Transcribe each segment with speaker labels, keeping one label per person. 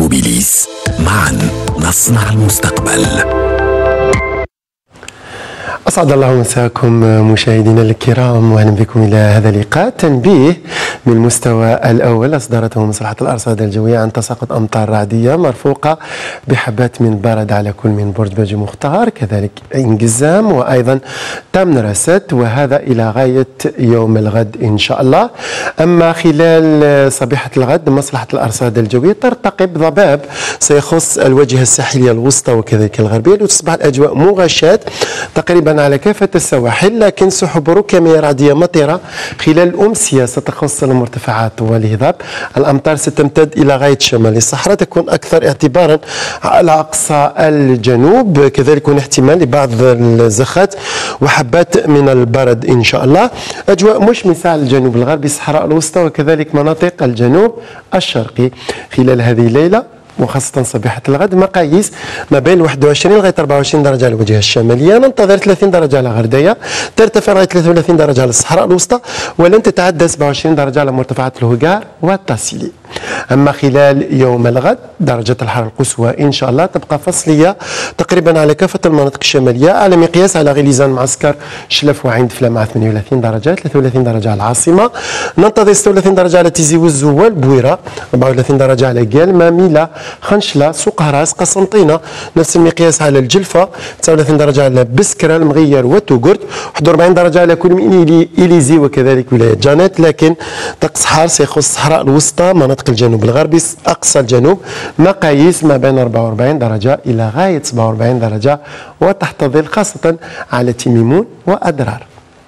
Speaker 1: موبيليس، معا نصنع المستقبل.
Speaker 2: أسعد الله مساكم مشاهدينا الكرام، وأهلا بكم إلى هذا اللقاء. تنبيه من المستوى الأول أصدرته مصلحة الأرصاد الجوية عن تساقط أمطار رعدية مرفوقة بحبات من برد على كل من برج باجي مختار، كذلك انقزام وأيضا تمن رست، وهذا إلى غاية يوم الغد إن شاء الله. أما خلال صبيحة الغد مصلحة الأرصاد الجوية ترتقب ضباب سيخص الواجهة الساحلية الوسطى وكذلك الغربية، وتصبح الأجواء مغشاة تقريبا على كافة السواحل، لكن سحب ركامية رعدية مطرة خلال الأمسية ستخص المرتفعات والهضاب. الأمطار ستمتد إلى غاية شمال الصحراء، تكون أكثر اعتبارا على أقصى الجنوب، كذلك يكون احتمال لبعض الزخات وحبات من البرد إن شاء الله. أجواء مشمسة على الجنوب الغربي، الصحراء الوسطى وكذلك مناطق الجنوب الشرقي خلال هذه الليلة وخاصة صبيحة الغد. مقاييس ما بين 21 لغاية 24 درجة على الواجهة الشمالية، ننتظر 30 درجة على غردية، ترتفع لغاية 33 درجة على الصحراء الوسطى، ولن تتعدى 27 درجة على مرتفعات الهوغار والتاسيلي. أما خلال يوم الغد درجة الحرارة القصوى إن شاء الله تبقى فصلية تقريبا على كافة المناطق الشمالية، على مقياس على غليزان معسكر شلف وعين دفلة مع 38 درجة، 33 درجة على العاصمة، ننتظر 36 درجة على تيزي والزوال بويرة، 34 درجة على قال ماميلة خنشلة سوق هراس قسنطينة، نفس المقياس على الجلفة، 39 درجة على بسكرة المغير وتوغرت، 41 درجة على كل من إليزي وكذلك ولاية جانيت. لكن طقس حار سيخص الصحراء الوسطى، مناطق الجنوب الغربي، أقصى الجنوب، مقاييس ما بين 44 درجة إلى غاية 47 درجة وتحت الظل، خاصة على تيميمون وأدرار.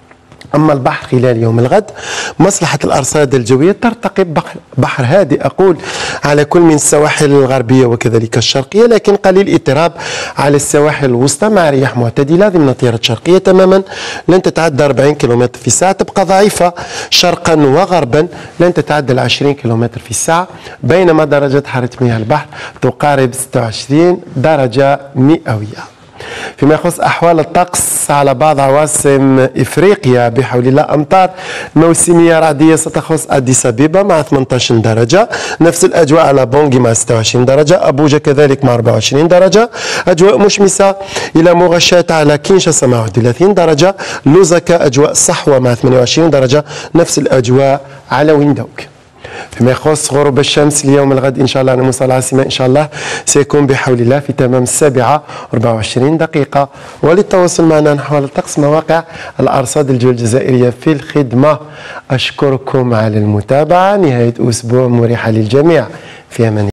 Speaker 2: أما البحر خلال يوم الغد مصلحة الأرصاد الجوية ترتقب بحر هادئ أقول على كل من السواحل الغربية وكذلك الشرقية، لكن قليل اضطراب على السواحل الوسطى مع رياح معتدلة ضمن تيارات شرقية تماما لن تتعدى 40 كم في الساعة، تبقى ضعيفة شرقا وغربا لن تتعدى 20 كم في الساعة، بينما درجة حرارة مياه البحر تقارب 26 درجة مئوية. فيما يخص أحوال الطقس على بعض عواصم إفريقيا بحول الله أمطار موسمية رعدية ستخص أديس أبيبا مع 18 درجة، نفس الأجواء على بونغي مع 26 درجة، أبوجا كذلك مع 24 درجة، أجواء مشمسة إلى مغشاة على كينشاسا مع 31 درجة، لوزكا أجواء صحوة مع 28 درجة، نفس الأجواء على ويندوك. فيما يخص غروب الشمس اليوم الغد إن شاء الله على مستوى العاصمة إن شاء الله سيكون بحول الله في تمام 7:24. وللتواصل معنا نحول الطقس مواقع الأرصاد الجوية الجزائرية في الخدمة. أشكركم على المتابعة، نهاية أسبوع مريحة للجميع، في أمان الله.